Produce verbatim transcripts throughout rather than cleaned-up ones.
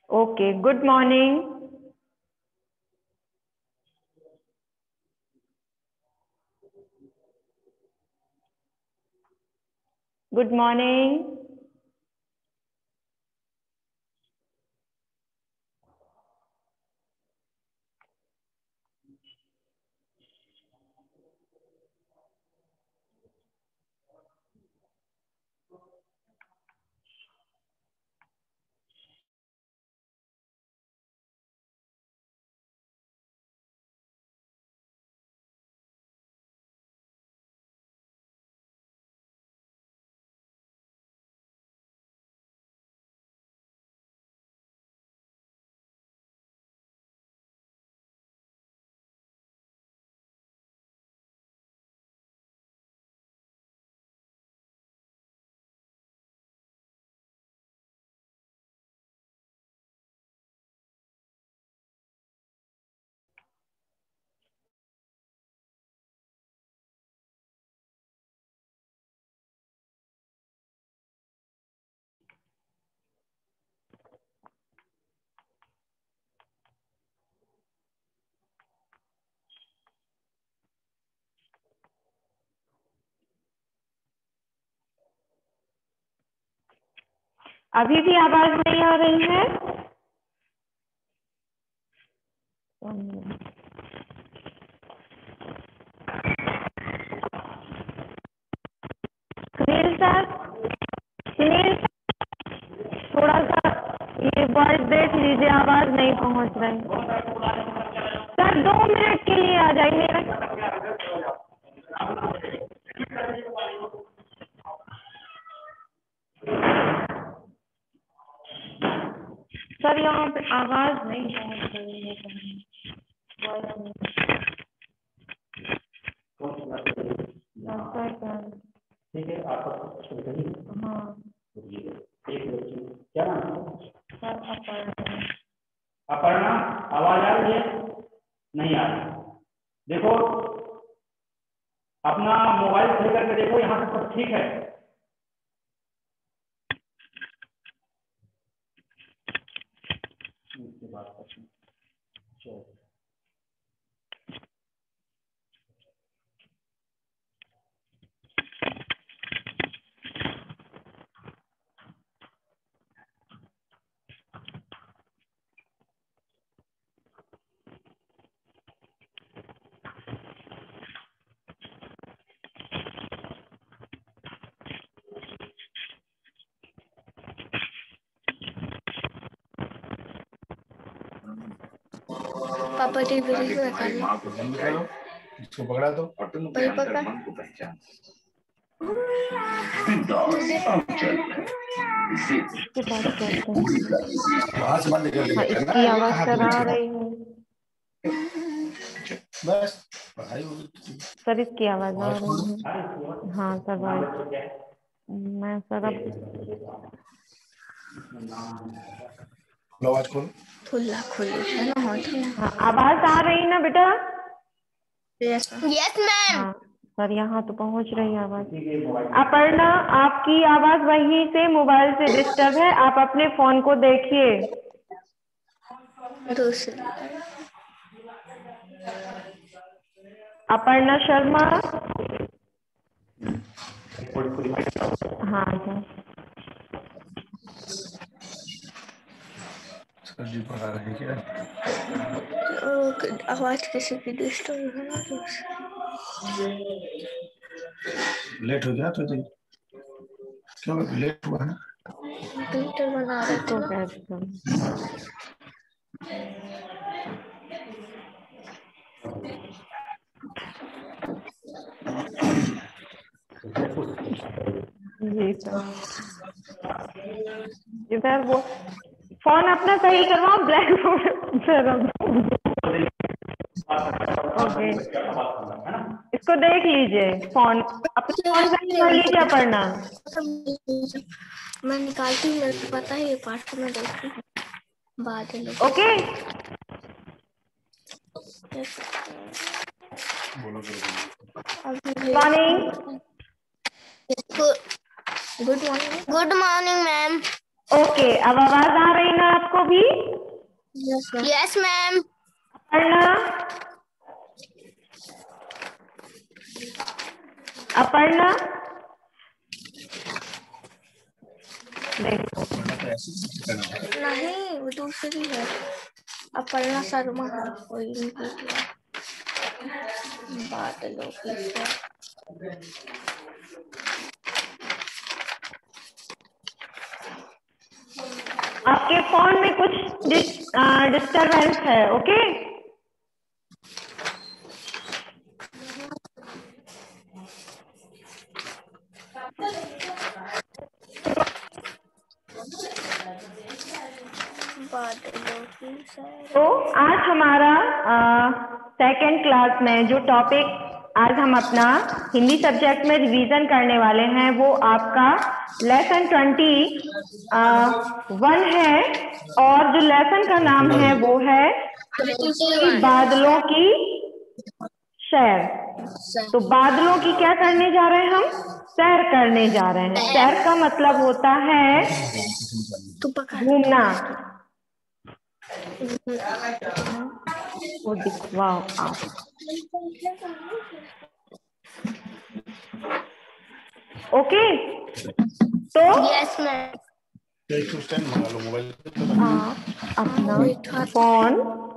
Okay, good morning. Good morning. अभी भी आवाज नहीं आ रही है? सुनील सर, सुनील थोड़ा सा ये वॉइस देख लीजिए, आवाज नहीं पहुंच रही। सर दो मिनट के लिए आ जाइए। सर यहाँ पे आवाज नहीं पहुंच रही है। ठीक है, आपका हाँ एक बच्ची क्या नाम है? सर, अपर्णा। अपर्णा, आवाज आ रही है? नहीं आ रही। देखो, अपना मोबाइल खोल करके देखो, यहाँ से सब ठीक है। इसके बाद चलो पापा टीवी देखो माँ को बंद करो, इसको पकड़ा दो और तुम अपने अंदर मन को पहचान। इसके बाद करते हैं। वहां से बंद कर हाँ, इसकी आवाज सर आ रही है। बस पढ़ाई होगी। सर इसकी आवाज आ रही है। हाँ सर, मैं सर अब आवाज खोलो। खुला खुली है ना? हाँ, आवाज आ रही ना बेटा? Yes ma'am. हाँ सर, यहाँ तो पहुँच रही है आवाज। अपर्णा, आपकी आवाज वहीं से मोबाइल से डिस्टर्ब है, आप अपने फोन को देखिए। दूसरी अपर्णा शर्मा। हाँ सर। सर जी पढ़ा रहे क्या? आवाज किसी की डिस्टर्ब है ना? लेट हो गया तो जी, क्यों लेट हुआ है? कंप्यूटर बना रहे थे ना। जी सर। इधर वो फोन अपना सही करवाओ, ब्लैक बोर्ड सर। ओके, इसको देख लीजिए, फोन अपना फोन सही कर लीजिए अपर्णा। मैं निकालती हूँ, मेरे को पता है ये पार्ट में देखती हूँ बाद में। Okay, morning. Good morning. Good morning ma'am. Okay, अब आवाज आ रही ना आपको भी? Yes ma'am. अपर्णा, अपर्णा देखो नहीं, वो दूसरी है। अपर्णा शर्मा है कोई बादलों की। आपके फोन में कुछ डिस्टरबेंस है। ओके, तो आज हमारा सेकंड क्लास में जो टॉपिक आज हम अपना हिंदी सब्जेक्ट में रिवीजन करने वाले हैं वो आपका लेसन ट्वेंटी वन है, और जो लेसन का नाम है वो है कि बादलों की सैर। तो बादलों की क्या करने जा रहे हैं हम? सैर करने जा रहे हैं। सैर का मतलब होता है घूमना। वो दिखवाओ आप। ओके, तो यस मैम। आप अपना फोन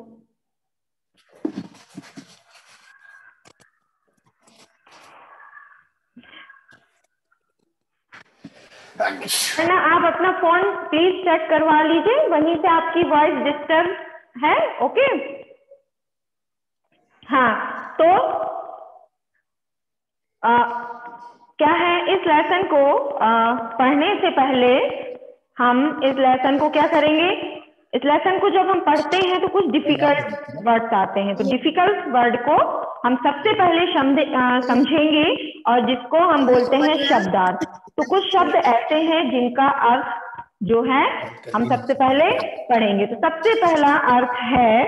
है ना, आप अपना फोन प्लीज चेक करवा लीजिए, वहीं से आपकी वॉइस डिस्टर्ब है। ओके, हाँ, तो आ, क्या है, इस लेसन को आ, पढ़ने से पहले हम इस लेसन को क्या करेंगे? इस लेसन को जब हम पढ़ते हैं तो कुछ डिफिकल्ट वर्ड्स आते हैं, तो डिफिकल्ट वर्ड को हम सबसे पहले समझेंगे और जिसको हम बोलते हैं शब्दार्थ। तो कुछ शब्द ऐसे हैं जिनका अर्थ जो है हम सबसे पहले पढ़ेंगे। तो सबसे पहला अर्थ है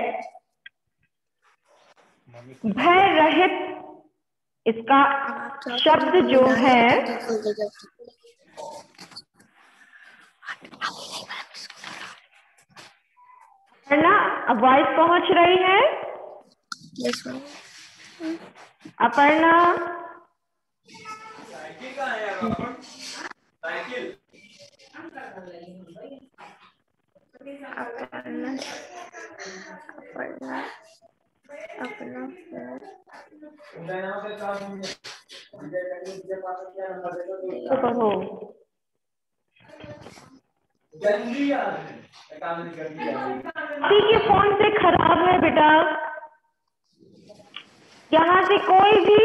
भय रहित। इसका शब्द जो है ना, वॉइस पहुंच रही है? Yes ma'am. अपर्णा, अपर्णा अपर्णा अपना तो पढ़ो। किसी के फोन से खराब है बेटा, यहाँ से कोई भी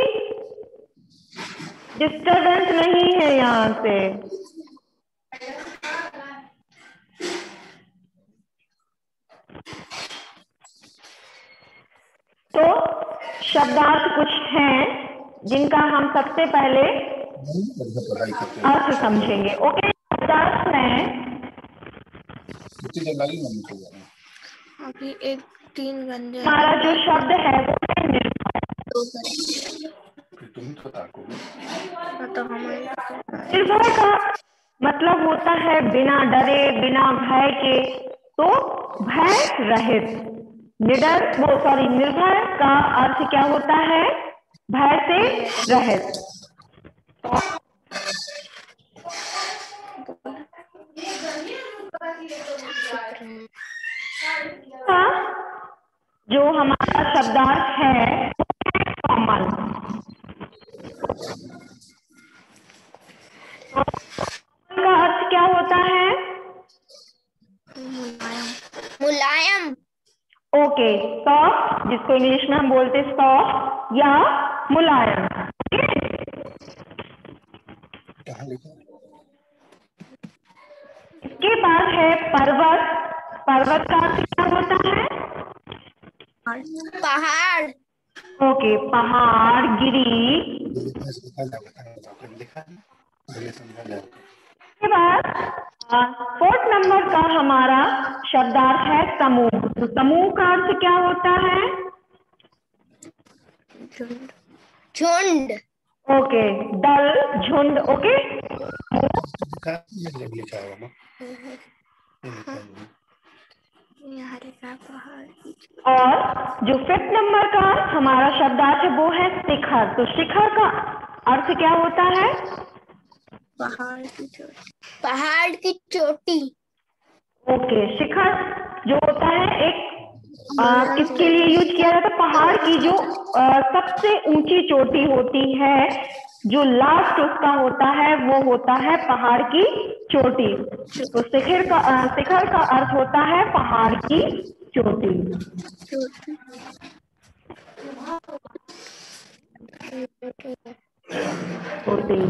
डिस्टरबेंस नहीं है यहाँ से। तो शब्दार्थ कुछ हैं जिनका हम सबसे पहले अर्थ समझेंगे। ओके, शब्दार्थ में अभी एक तीन घंटे हमारा जो शब्द है वो है निर्भय। का मतलब होता है बिना डरे, बिना भय के, तो भय रहित। निडर वो सॉरी निर्भय का अर्थ क्या होता है? भय से रहित। जो हमारा शब्दार्थ है कोमल। का अर्थ क्या होता है? मुलायम। ओके, सॉफ्ट, जिसको इंग्लिश में हम बोलते सॉफ्ट या मुलायम। इसके बाद है पर्वत। पर्वत का अर्थ क्या होता है? पहाड़। ओके, पहाड़, गिरी। इसके बाद फोर्थ नंबर का हमारा शब्दार्थ है समूह। तो समूह का अर्थ क्या होता है? झुंड। झुंड। ओके, दल, झुंड। ओके, लिखा होगा ना। और जो फिफ्थ नंबर का हमारा शब्दार्थ है वो है शिखर। तो शिखर का अर्थ क्या होता है? पहाड़ की चोटी। पहाड़ की चोटी। ओके, शिखर जो होता है एक आ, किसके लिए यूज किया जाता है? पहाड़ की जो आ, सबसे ऊंची चोटी होती है, जो लास्ट उसका होता है वो होता है पहाड़ की चोटी। तो शिखर का आ, शिखर का अर्थ होता है पहाड़ की चोटी। चोटी।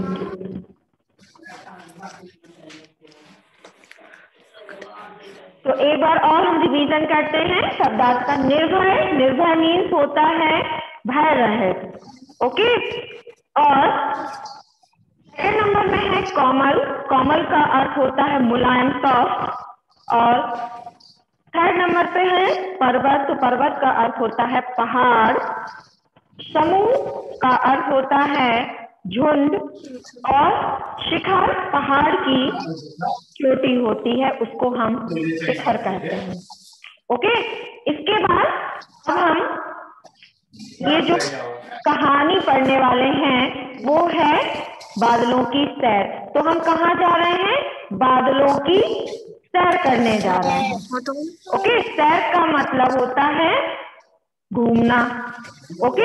तो एक बार और हम रिवीजन करते हैं शब्दार्थ का। निर्भय, निर्भय मीन्स होता है भय रहित। ओके, और सेकंड नंबर में है कोमल। कोमल का अर्थ होता है मुलायम, सॉफ्ट। और थर्ड नंबर पे है पर्वत। तो पर्वत का अर्थ होता है पहाड़। समूह का अर्थ होता है झुंड। और शिखर पहाड़ की चोटी होती है, उसको हम शिखर कहते हैं। ओके, इसके बाद अब हम ये जो कहानी पढ़ने वाले हैं वो है बादलों की सैर। तो हम कहाँ जा रहे हैं? बादलों की सैर करने जा रहे हैं। ओके, सैर का मतलब होता है घूमना। ओके,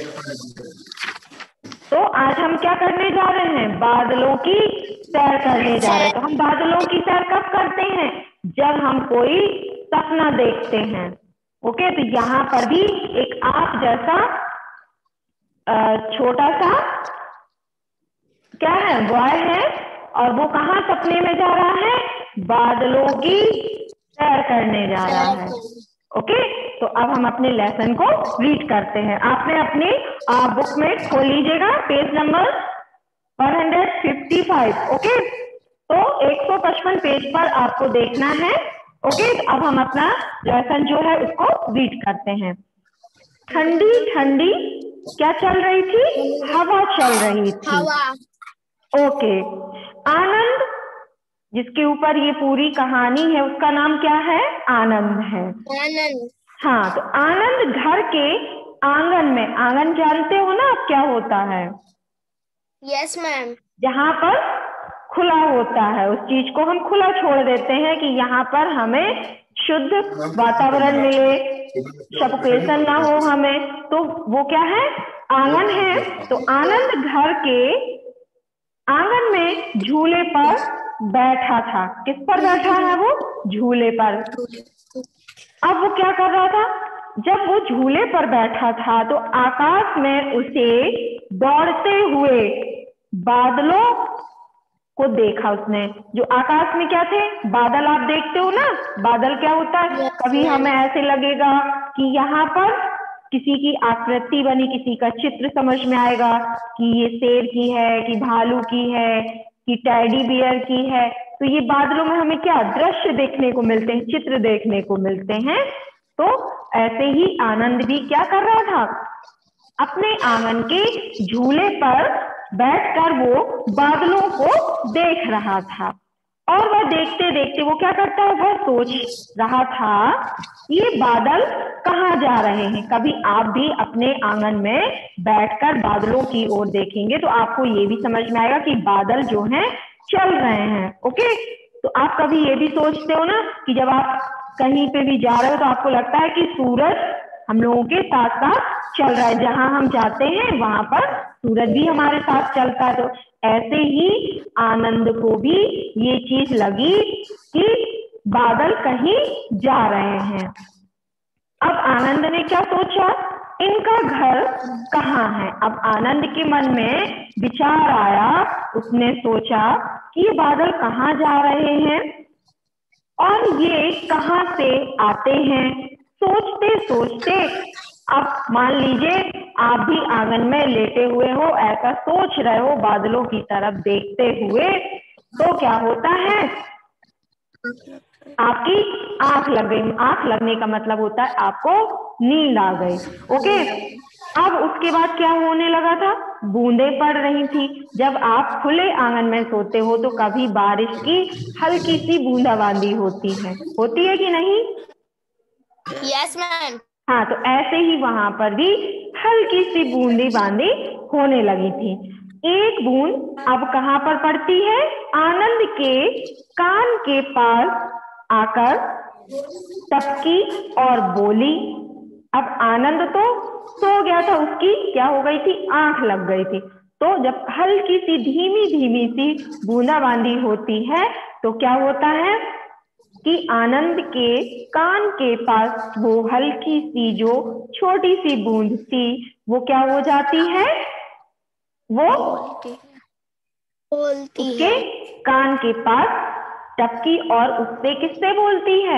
तो आज हम क्या करने जा रहे हैं? बादलों की सैर करने जा रहे हैं। तो हम बादलों की सैर कब करते हैं? जब हम कोई सपना देखते हैं। ओके, तो यहाँ पर भी एक आँख जैसा छोटा सा क्या है? बॉय है, और वो कहाँ सपने में जा रहा है? बादलों की सैर करने जा रहा है। ओके, तो अब हम अपने लेसन को रीड करते हैं। आपने अपनी बुक में खोल लीजिएगा पेज नंबर एक सौ पचपन। ओके, तो एक सौ पचपन पेज पर आपको देखना है। ओके, तो अब हम अपना लेसन जो है उसको रीड करते हैं। ठंडी ठंडी क्या चल रही थी? हवा चल रही थी। हवा। ओके, आनंद जिसके ऊपर ये पूरी कहानी है उसका नाम क्या है? आनंद है। आनंद। हाँ, तो आनंद घर के आंगन में, आंगन जानते हो ना आप क्या होता है? Yes ma'am. जहाँ पर खुला होता है, उस चीज को हम खुला छोड़ देते हैं कि यहाँ पर हमें शुद्ध वातावरण मिले, सफोकेशन ना हो हमें, तो वो क्या है? आंगन है। तो आनंद घर के आंगन में झूले पर बैठा था। किस पर बैठा है वो? झूले पर। अब वो क्या कर रहा था? जब वो झूले पर बैठा था तो आकाश में उसे दौड़ते हुए बादलों को देखा उसने। जो आकाश में क्या थे? बादल। आप देखते हो ना बादल क्या होता है? कभी हमें ऐसे लगेगा कि यहाँ पर किसी की आकृति बनी, किसी का चित्र समझ में आएगा कि ये शेर की है, कि भालू की है, कि टेडी बियर की है। तो ये बादलों में हमें क्या दृश्य देखने को मिलते हैं, चित्र देखने को मिलते हैं। तो ऐसे ही आनंद भी क्या कर रहा था? अपने आंगन के झूले पर बैठकर वो बादलों को देख रहा था। और वह देखते देखते वो क्या करता है? वह सोच रहा था ये बादल कहाँ जा रहे हैं। कभी आप भी अपने आंगन में बैठकर बादलों की ओर देखेंगे तो आपको ये भी समझ में आएगा कि बादल जो हैं चल रहे हैं। ओके, तो आप कभी ये भी सोचते हो ना कि जब आप कहीं पे भी जा रहे हो तो आपको लगता है कि सूरज हम लोगों के साथ साथ चल रहा है, जहां हम जाते हैं वहां पर सूरज भी हमारे साथ चलता है। तो ऐसे ही आनंद को भी ये चीज लगी कि बादल कहीं जा रहे हैं। अब आनंद ने क्या सोचा? इनका घर कहाँ है? अब आनंद के मन में विचार आया, उसने सोचा कि ये बादल कहाँ जा रहे हैं और ये कहाँ से आते हैं। सोचते सोचते अब मान लीजिए आप भी आंगन में लेटे हुए हो, ऐसा सोच रहे हो बादलों की तरफ देखते हुए, तो क्या होता है? आपकी आंख लग गई। आंख लगने का मतलब होता है आपको नींद आ गई। ओके, अब उसके बाद क्या होने लगा था, बूंदें पड़ रही थी। जब आप खुले आंगन में सोते हो तो कभी बारिश की हल्की सी बूंदाबांदी होती है, होती है कि नहीं? Yes ma'am. हाँ, तो ऐसे ही वहां पर भी हल्की सी बूंदी बांदी होने लगी थी। एक बूंद अब कहाँ पर पड़ती है, आनंद के कान के पास आकर टपकी और बोली। अब आनंद तो सो गया था, उसकी क्या हो गई थी, आंख लग गई थी। तो जब हल्की सी धीमी धीमी सी बूंदाबांदी होती है तो क्या होता है कि आनंद के कान के पास वो हल्की सी जो छोटी सी बूंद थी वो क्या हो जाती है, वो बोलती उसके है, कान के पास टपकी और उससे किससे बोलती है,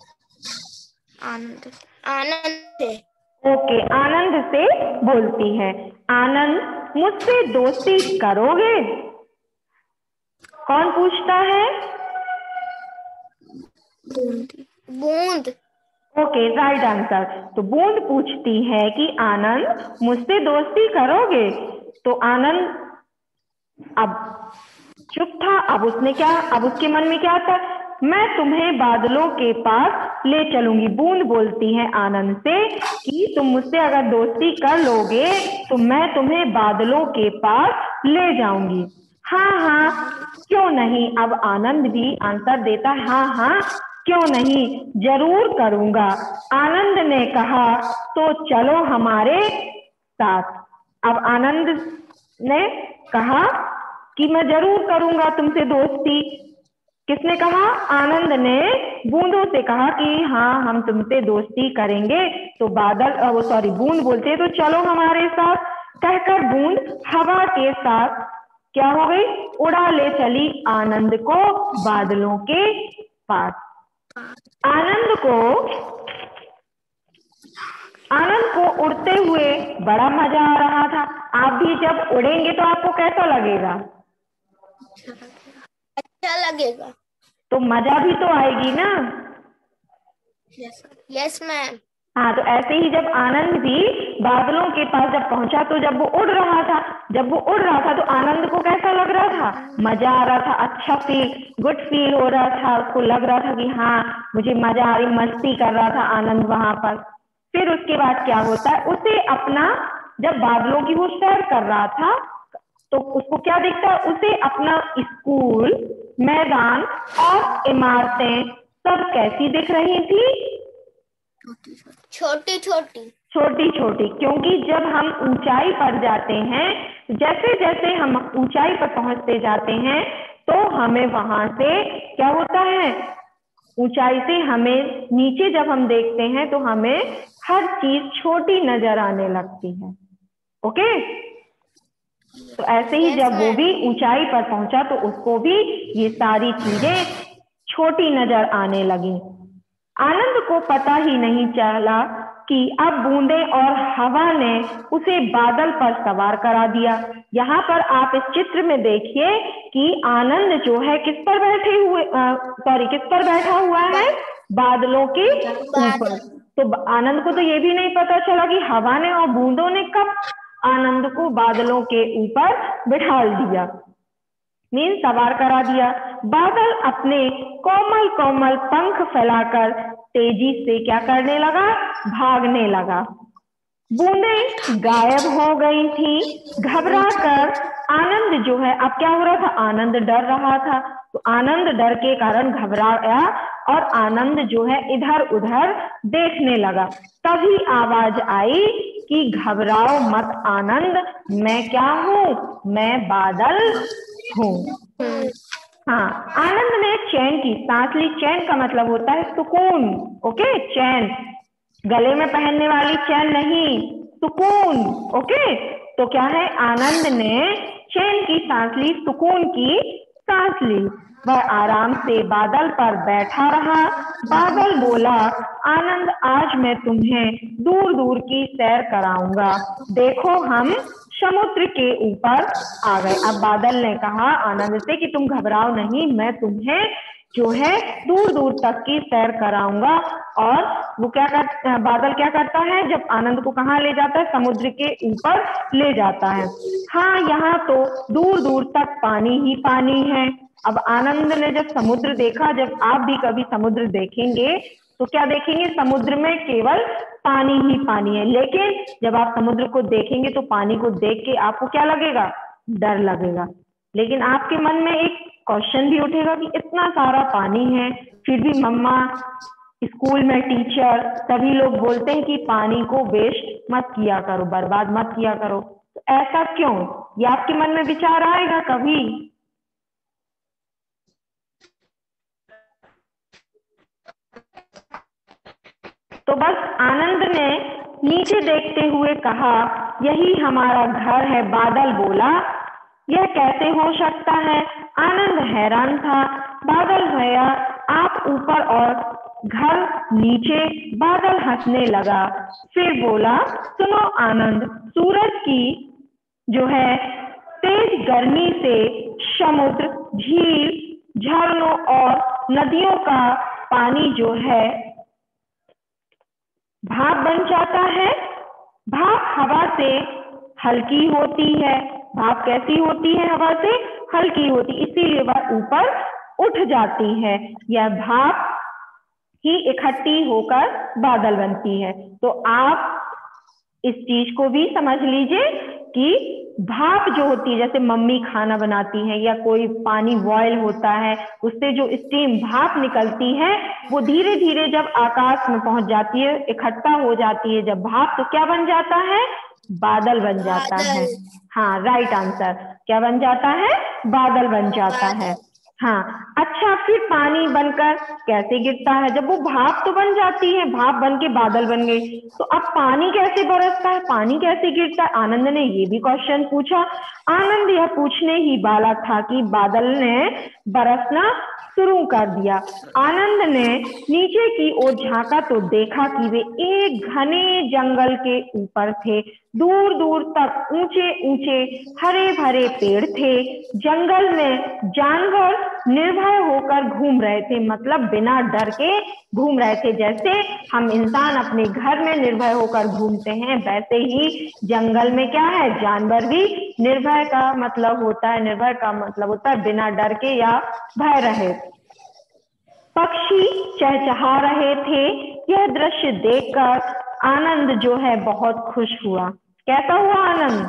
आनंद आनंद से। ओके, आनंद से बोलती है। आनंद मुझसे दोस्ती करोगे? कौन पूछता है? बूंद बूंद ओके, राइट आंसर। तो बूंद पूछती है कि आनंद मुझसे दोस्ती करोगे? तो आनंद अब चुप था। अब उसने क्या, अब उसके मन में क्या था, मैं तुम्हें बादलों के पास ले चलूंगी। बूंद बोलती है आनंद से कि तुम मुझसे अगर दोस्ती कर लोगे तो मैं तुम्हें बादलों के पास ले जाऊंगी। हाँ हाँ क्यों नहीं, अब आनंद भी आंसर देता है, हाँ हाँ क्यों नहीं, जरूर करूंगा। आनंद ने कहा तो चलो हमारे साथ। अब आनंद ने कहा कि मैं जरूर करूंगा तुमसे दोस्ती। किसने कहा, आनंद ने बूंदों से कहा कि हाँ हम तुमसे दोस्ती करेंगे। तो बादल वो सॉरी बूंद बोलते तो चलो हमारे साथ। कहकर बूंद हवा के साथ क्या हो गई, उड़ा ले चली आनंद को बादलों के पास। आनंद को आनंद को उड़ते हुए बड़ा मजा आ रहा था। आप भी जब उड़ेंगे तो आपको कैसा लगेगा, अच्छा लगेगा। तो मजा भी तो आएगी ना। Yes ma'am. हाँ, तो ऐसे ही जब आनंद भी बादलों के पास जब पहुंचा तो जब वो उड़ रहा था जब वो उड़ रहा था तो आनंद को कैसा लग रहा था, मजा आ रहा था, अच्छा फील गुड फील हो रहा था। उसको लग रहा था कि हाँ मुझे मजा आ रही, मस्ती कर रहा था आनंद वहां पर। फिर उसके बाद क्या होता है, उसे अपना जब बादलों की वो सैर कर रहा था तो उसको क्या दिखता है, उसे अपना स्कूल, मैदान और इमारतें सब कैसी दिख रही थी, छोटी छोटी छोटी छोटी। क्योंकि जब हम ऊंचाई पर जाते हैं, जैसे जैसे हम ऊंचाई पर पहुंचते जाते हैं तो हमें वहां से क्या होता है, ऊंचाई से हमें नीचे जब हम देखते हैं तो हमें हर चीज छोटी नजर आने लगती है। ओके, तो ऐसे ही जब वो भी ऊंचाई पर पहुंचा तो उसको भी ये सारी चीजें छोटी नजर आने लगी। आनंद को पता ही नहीं चला कि अब बूंदे और हवा ने उसे बादल पर सवार करा दिया। यहाँ पर आप इस चित्र में देखिए कि आनंद जो है किस पर बैठे हुए सॉरी किस पर बैठा हुआ है, बादलों के ऊपर। तो आनंद को तो ये भी नहीं पता चला कि हवा ने और बूंदों ने कब आनंद को बादलों के ऊपर बिठा दिया, मीन सवार करा दिया। बादल अपने कोमल कोमल पंख फैलाकर तेजी से क्या करने लगा, भागने लगा। बूंदें गायब हो गई थी। घबराकर आनंद जो है, अब क्या हो रहा था, आनंद डर रहा था। तो आनंद डर के कारण घबराया और आनंद जो है इधर उधर देखने लगा। तभी आवाज आई कि घबराओ मत आनंद, मैं क्या हूँ, मैं बादल हूँ। हाँ, आनंद ने चैन की सांस ली। चैन का मतलब होता है सुकून। ओके, चैन गले में पहनने वाली चैन नहीं, सुकून। ओके, तो क्या है, आनंद ने चैन की सांस ली, सुकून की सांस ली। वह आराम से बादल पर बैठा रहा। बादल बोला, आनंद आज मैं तुम्हें दूर दूर की सैर कराऊंगा, देखो हम समुद्र के ऊपर आ गए। अब बादल ने कहा आनंद से कि तुम घबराओ नहीं, मैं तुम्हें जो है दूर दूर तक की सैर कराऊंगा। और वो क्या कर बादल क्या करता है, जब आनंद को कहाँ ले जाता है, समुद्र के ऊपर ले जाता है। हाँ, यहाँ तो दूर दूर तक पानी ही पानी है। अब आनंद ने जब समुद्र देखा, जब आप भी कभी समुद्र देखेंगे तो क्या देखेंगे, समुद्र में केवल पानी ही पानी है। लेकिन जब आप समुद्र को देखेंगे तो पानी को देख के आपको क्या लगेगा, डर लगेगा। लेकिन आपके मन में एक क्वेश्चन भी उठेगा कि इतना सारा पानी है, फिर भी मम्मा, स्कूल में टीचर, सभी लोग बोलते हैं कि पानी को वेस्ट मत किया करो, बर्बाद मत किया करो, तो ऐसा क्यों? ये आपके मन में विचार आएगा कभी? तो बस आनंद ने नीचे देखते हुए कहा, यही हमारा घर है। बादल बोला, यह कैसे हो सकता है? आनंद हैरान था। बादल भैया आप ऊपर और घर नीचे। बादल हंसने लगा, फिर बोला, सुनो आनंद, सूरज की जो है तेज गर्मी से समुद्र, झील, झरनों और नदियों का पानी जो है भाप बन जाता है। भाप हवा से हल्की होती है। भाप कैसी होती है? हवा से हल्की होती, इसीलिए वह ऊपर उठ जाती है। यह भाप ही इकट्ठी होकर बादल बनती है। तो आप इस चीज को भी समझ लीजिए कि भाप जो होती है, जैसे मम्मी खाना बनाती है या कोई पानी बॉयल होता है, उससे जो स्टीम भाप निकलती है वो धीरे धीरे जब आकाश में पहुंच जाती है, इकट्ठा हो जाती है जब भाप, तो क्या बन जाता है? बादल बन जाता है। हाँ, राइट आंसर। क्या बन जाता है? बादल बन जाता है। हाँ, अच्छा, फिर पानी बनकर कैसे गिरता है? जब वो भाप तो बन जाती है, भाप बन के बादल बन गई, तो अब पानी कैसे बरसता है, पानी कैसे गिरता है? आनंद ने ये भी क्वेश्चन पूछा। आनंद यह पूछने ही वाला था कि बादल ने बरसना शुरू कर दिया। आनंद ने नीचे की ओर झांका तो देखा कि वे एक घने जंगल के ऊपर थे। दूर दूर तक ऊंचे ऊंचे हरे भरे पेड़ थे। जंगल में जानवर निर्भय होकर घूम रहे थे, मतलब बिना डर के घूम रहे थे। जैसे हम इंसान अपने घर में निर्भय होकर घूमते हैं, वैसे ही जंगल में क्या है, जानवर भी निर्भय का मतलब होता है, निर्भय का मतलब होता है बिना डर के या भय रहे। पक्षी चहचहा रहे थे। यह दृश्य देखकर आनंद जो है बहुत खुश हुआ। कैसा हुआ आनंद?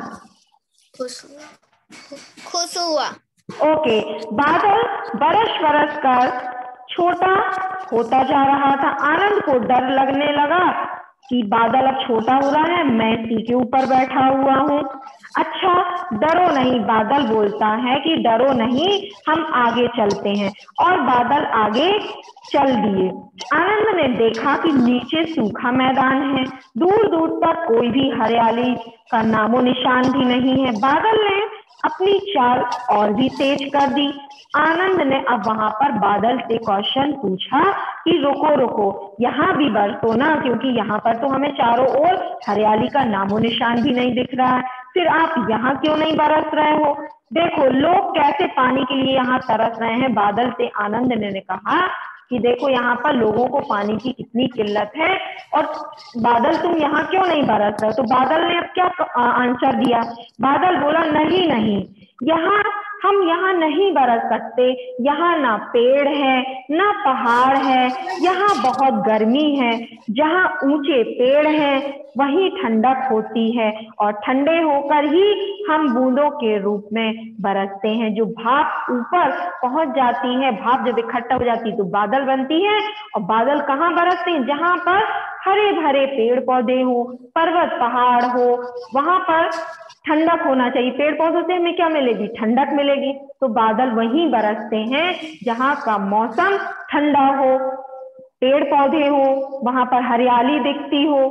खुश हुआ खुश हुआ ओके। बादल बरस बरस कर छोटा होता जा रहा था। आनंद को डर लगने लगा कि बादल अब छोटा हो रहा है, मैं इसी के ऊपर बैठा हुआ हूँ। अच्छा, डरो नहीं, बादल बोलता है कि डरो नहीं, हम आगे चलते हैं। और बादल आगे चल दिए। आनंद ने देखा कि नीचे सूखा मैदान है, दूर दूर तक कोई भी हरियाली का नामो निशान भी नहीं है। बादल ने अपनी चाल और भी तेज कर दी। आनंद ने अब वहां पर बादल से क्वेश्चन पूछा कि रुको रुको, यहाँ भी बरसो ना, क्योंकि यहाँ पर तो हमें चारों ओर हरियाली का नामो निशान भी नहीं दिख रहा है, फिर आप यहाँ क्यों नहीं बरस रहे हो? देखो लोग कैसे पानी के लिए यहाँ तरस रहे हैं। बादल से आनंद ने कहा कि देखो यहाँ पर लोगों को पानी की कितनी किल्लत है, और बादल तुम यहाँ क्यों नहीं बरस रहे? तो बादल ने अब क्या आंसर दिया? बादल बोला, नहीं नहीं, यहाँ हम यहाँ नहीं बरस सकते, यहाँ ना पेड़ है ना पहाड़ है, यहाँ बहुत गर्मी है। जहाँ ऊंचे पेड़ हैं वहीं ठंडक होती है, और ठंडे होकर ही हम बूंदों के रूप में बरसते हैं। जो भाप ऊपर पहुंच जाती है, भाप जब इकट्ठा हो जाती है तो बादल बनती है, और बादल कहाँ बरसते हैं? जहाँ पर हरे भरे पेड़ पौधे हो, पर्वत पहाड़ हो, वहां पर ठंडक होना चाहिए। पेड़ पौधों से हमें क्या मिलेगी? ठंडक मिलेगी। तो बादल वहीं बरसते हैं जहाँ का मौसम ठंडा हो, पेड़ पौधे हो, वहां पर हरियाली दिखती हो,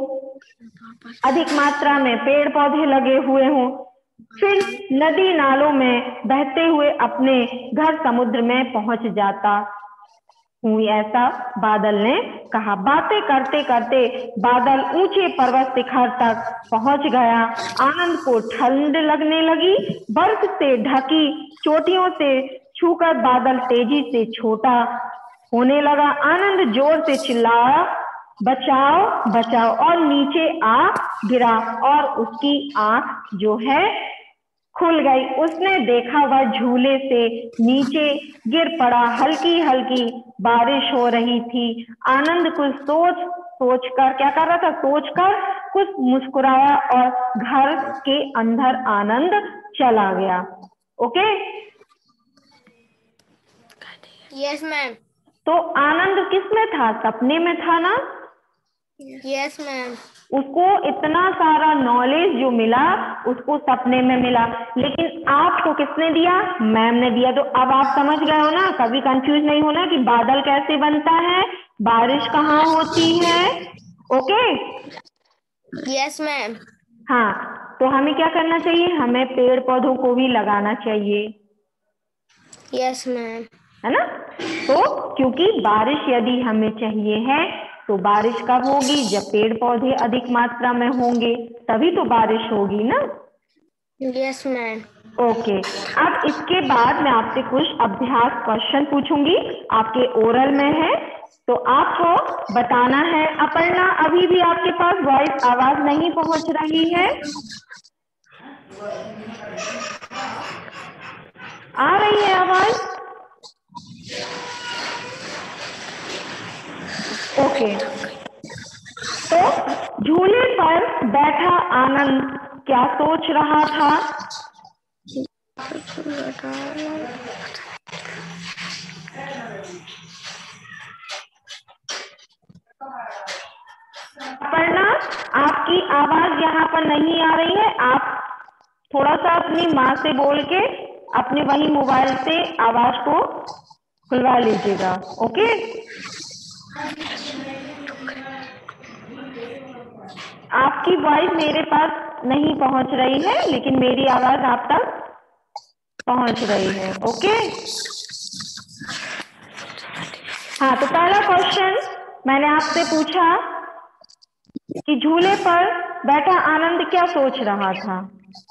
अधिक मात्रा में पेड़ पौधे लगे हुए हों। फिर नदी नालों में बहते हुए अपने घर समुद्र में पहुंच जाता हूँ, ऐसा बादल ने कहा। बातें करते करते बादल ऊंचे पर्वत शिखर तक पहुंच गया। आनंद को ठंड लगने लगी। बर्फ से ढकी चोटियों से छूकर बादल तेजी से छोटा होने लगा। आनंद जोर से चिल्लाया, बचाओ बचाओ, और नीचे आ गिरा और उसकी आंख जो है खुल गई। उसने देखा वह झूले से नीचे गिर पड़ा। हल्की हल्की बारिश हो रही थी। आनंद कुछ सोच सोचकर क्या कर रहा था, सोचकर कुछ मुस्कुराया और घर के अंदर आनंद चला गया। Okay, yes ma'am. तो आनंद किस में था, सपने में था ना। Yes ma'am. उसको इतना सारा नॉलेज जो मिला उसको सपने में मिला, लेकिन आपको किसने दिया, मैम ने दिया। तो अब आप समझ गए हो ना, कभी कंफ्यूज नहीं होना कि बादल कैसे बनता है, बारिश कहाँ होती है। Okay, yes ma'am. हाँ, तो हमें क्या करना चाहिए, हमें पेड़ पौधों को भी लगाना चाहिए, यस मैम। है ना। तो क्योंकि बारिश यदि हमें चाहिए है तो बारिश कब होगी, जब पेड़ पौधे अधिक मात्रा में होंगे, तभी तो बारिश होगी ना। Yes ma'am. ओके, अब इसके बाद मैं आपसे कुछ अभ्यास क्वेश्चन पूछूंगी, आपके ओरल में है, तो आपको बताना है। अपर्णा, अभी भी आपके पास वॉइस आवाज नहीं पहुंच रही है, आ रही है आवाज। ओके, तो झूले पर बैठा आनंद क्या सोच रहा था। अपर्णा, आपकी आवाज यहाँ पर नहीं आ रही है, आप थोड़ा सा अपनी माँ से बोल के अपने वही मोबाइल से आवाज को खुलवा लीजिएगा। ओके, आपकी वॉइस मेरे पास नहीं पहुंच रही है, लेकिन मेरी आवाज आप तक पहुंच रही है। ओके, हाँ, तो पहला क्वेश्चन मैंने आपसे पूछा कि झूले पर बैठा आनंद क्या सोच रहा था।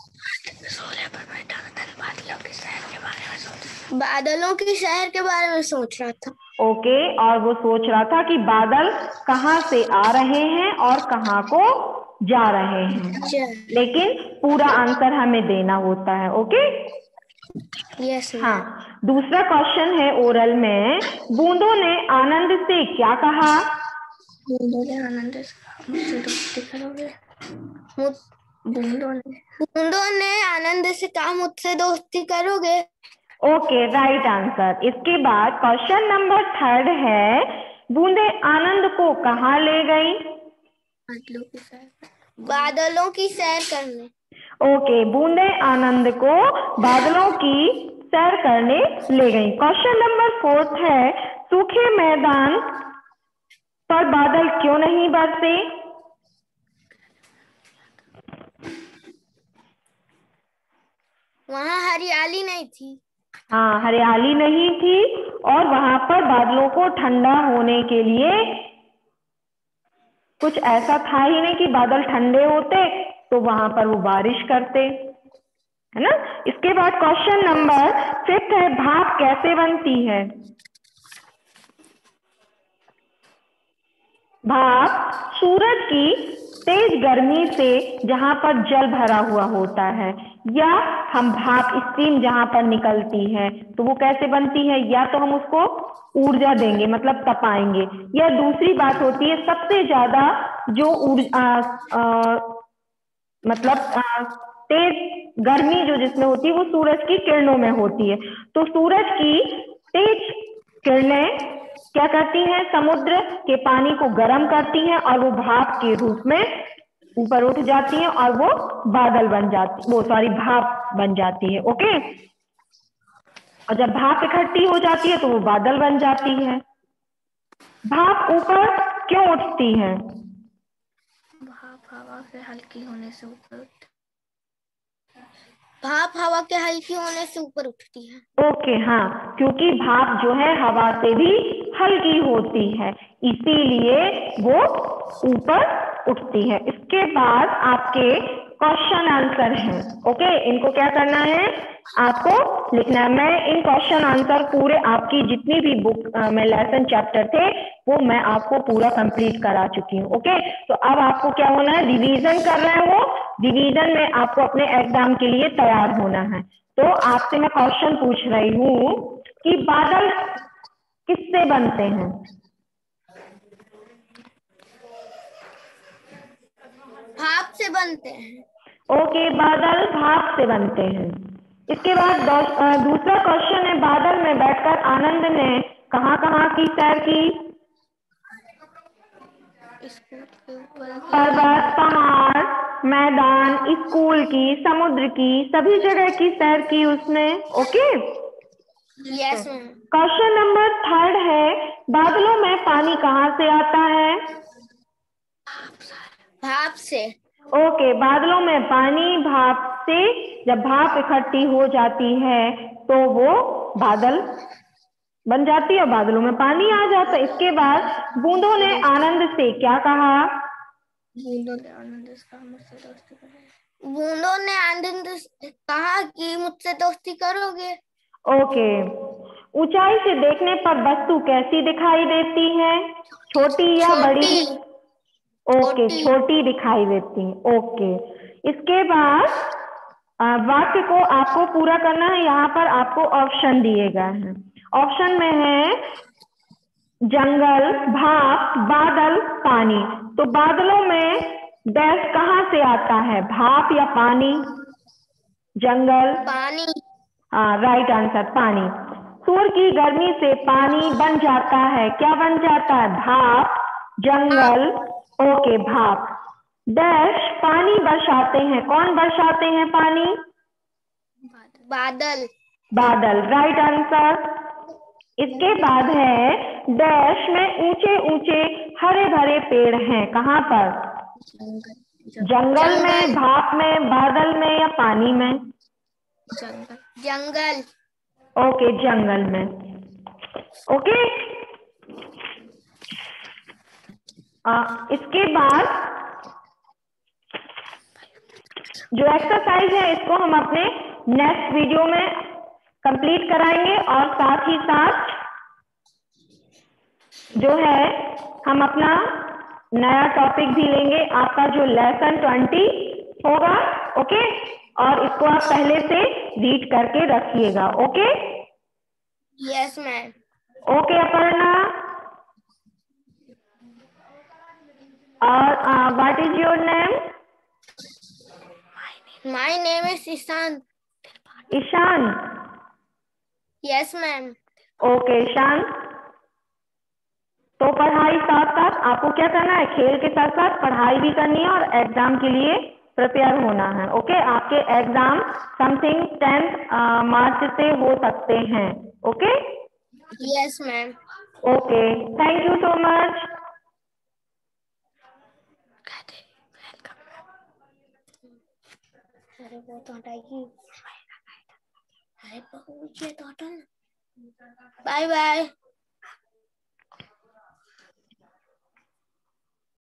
बादलों के शहर के बारे में सोच रहा था। ओके, और वो सोच रहा था कि बादल कहाँ से आ रहे हैं और कहाँ को जा रहे हैं, लेकिन पूरा आंसर हमें देना होता है। Okay, yes ma'am. हाँ, दूसरा क्वेश्चन है ओरल में, बूंदों ने आनंद से क्या कहा। बूंदों ने आनंद से मुझसे दोस्ती करोगे। बूंदों ने बूंदों ने आनंद से कहा, मुझसे दोस्ती करोगे। Okay, right answer. इसके बाद क्वेश्चन नंबर थर्ड है, बूंदे आनंद को कहाँ ले गई। बादलों की सैर बादलों की सैर करने। ओके, बूंदे आनंद को बादलों की सैर करने ले गई। क्वेश्चन नंबर फोर्थ है, सूखे मैदान पर बादल क्यों नहीं बरसे। वहाँ हरियाली नहीं थी। हाँ, हरियाली नहीं थी, और वहां पर बादलों को ठंडा होने के लिए कुछ ऐसा था ही नहीं कि बादल ठंडे होते तो वहां पर वो बारिश करते, है ना। इसके बाद क्वेश्चन नंबर फिफ्थ है, भाप कैसे बनती है। भाप सूरज की तेज गर्मी से जहां पर जल भरा हुआ होता है, या हम भाप स्टीम जहां पर निकलती है तो वो कैसे बनती है, या तो हम उसको ऊर्जा देंगे मतलब तपाएंगे, या दूसरी बात होती है सबसे ज्यादा जो ऊर्जा मतलब आ, तेज गर्मी जो जिसमें होती है वो सूरज की किरणों में होती है। तो सूरज की तेज किरणें क्या करती हैं, समुद्र के पानी को गर्म करती हैं और वो भाप के रूप में ऊपर उठ जाती हैं और वो बादल बन जाती वो सॉरी भाप बन जाती है। ओके, और जब भाप इकट्ठी हो जाती है तो वो बादल बन जाती है। भाप ऊपर क्यों उठती है। भाप हवा के हल्की होने से ऊपर भाप हवा के हल्की होने से ऊपर उठती है। ओके, हाँ, क्योंकि भाप जो है हवा से भी हल्की होती है, इसीलिए वो ऊपर उठती है। इसके बाद आपके क्वेश्चन आंसर है। ओके, इनको क्या करना है, आपको लिखना है। मैं इन क्वेश्चन आंसर पूरे आपकी जितनी भी बुक में लेसन चैप्टर थे वो मैं आपको पूरा कंप्लीट करा चुकी हूँ। ओके, तो अब आपको क्या होना है, रिवीजन कर रहे हो, रिवीजन में आपको अपने एग्जाम के लिए तैयार होना है। तो आपसे मैं क्वेश्चन पूछ रही हूँ कि बादल किससे बनते हैं? भाप से बनते हैं। ओके, बादल भाप से बनते हैं। इसके बाद दूसरा क्वेश्चन है, बादल में बैठकर आनंद ने कहाँ कहाँ की सैर की? पर्वत, पहाड़, मैदान, स्कूल की, समुद्र की, सभी जगह की सैर की उसने। Okay, yes. Question number third है, बादलों में पानी कहाँ से आता है? भाप से। ओके, बादलों में पानी भाप से, जब भाप इकट्ठी हो जाती है तो वो बादल बन जाती है, बादलों में पानी आ जाता है। इसके बाद बूंदों ने आनंद से क्या कहा? बूंदों ने आनंद से कहा मुझसे दोस्ती करोगे। बूंदों ने आनंद से कहा कि मुझसे दोस्ती करोगे। ओके, ऊंचाई से देखने पर वस्तु कैसी दिखाई देती है, छोटी या बड़ी? ओके, छोटी दिखाई देती है। ओके, इसके बाद वाक्य को आपको पूरा करना है। यहाँ पर आपको ऑप्शन दिए गए हैं। ऑप्शन में है जंगल, भाप, बादल, पानी। तो बादलों में डैश कहाँ से आता है, भाप या पानी? जंगल, पानी। हाँ, राइट आंसर पानी। सूर्य की गर्मी से पानी बन जाता है, क्या बन जाता है, भाप, जंगल। ओके, भाप। डैश पानी बरसाते हैं, कौन बरसाते हैं पानी? बादल। बादल, राइट आंसर। इसके बाद है डैश में ऊंचे ऊंचे हरे भरे पेड़ हैं, कहाँ पर? जंगल में, भाप में, बादल में या पानी में? जंगल। जंगल। ओके, जंगल में। ओके, आ, इसके बाद जो एक्सरसाइज है इसको हम अपने नेक्स्ट वीडियो में कंप्लीट कराएंगे, और साथ ही साथ जो है हम अपना नया टॉपिक भी लेंगे, आपका जो लेसन ट्वेंटी होगा। ओके, और इसको आप पहले से रीड करके रखिएगा। Okay, yes ma'am. Okay Aparna, और what is your name? My name is Ishaan. Ishaan, yes ma'am. Okay Ishaan, तो पढ़ाई साथ साथ आपको क्या करना है, खेल के साथ साथ पढ़ाई भी करनी है और एग्जाम के लिए प्रिपेयर होना है। ओके, आपके एग्जाम समथिंग टेंथ मार्च से हो सकते हैं। Okay, yes ma'am. Okay, thank you so much. अरे वो तो हटाएगी। अरे बहुत ये तो हटा। Bye bye.